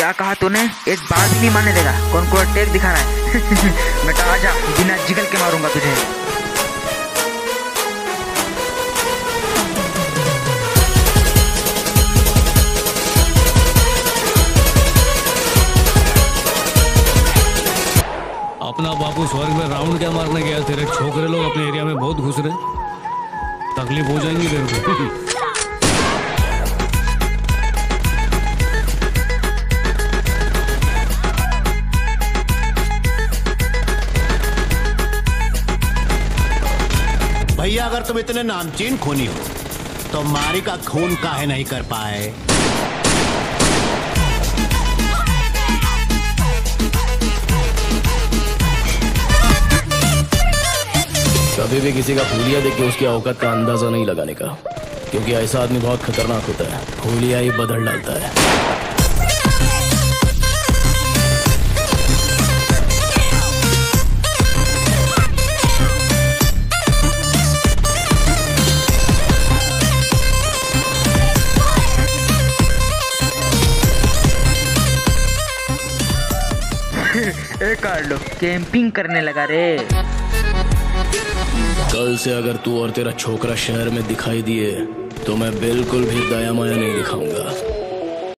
क्या कहा तूने? एक बात भी नहीं मानने देगा। कौन को टेक दिखा रहा है? बेटा आजा, बिना जिगल के मारूंगा तुझे। अपना बापू स्वर्ग में राउंड क्या मारने गया? तेरे छोकरे लोग अपने एरिया में बहुत घुस रहे, तकलीफ हो जाएंगी तेरे को। भैया अगर तुम इतने नामचीन खूनी हो तो मारी का खून काहे नहीं कर पाए? कभी भी किसी का हुलिया देख के उसकी औकात का अंदाजा नहीं लगाने का, क्योंकि ऐसा आदमी बहुत खतरनाक होता है। हुलिया ही बदल डालता है। ए कार्लो, कैंपिंग करने लगा रे। कल से अगर तू और तेरा छोकरा शहर में दिखाई दिए तो मैं बिल्कुल भी दया माया नहीं दिखाऊंगा।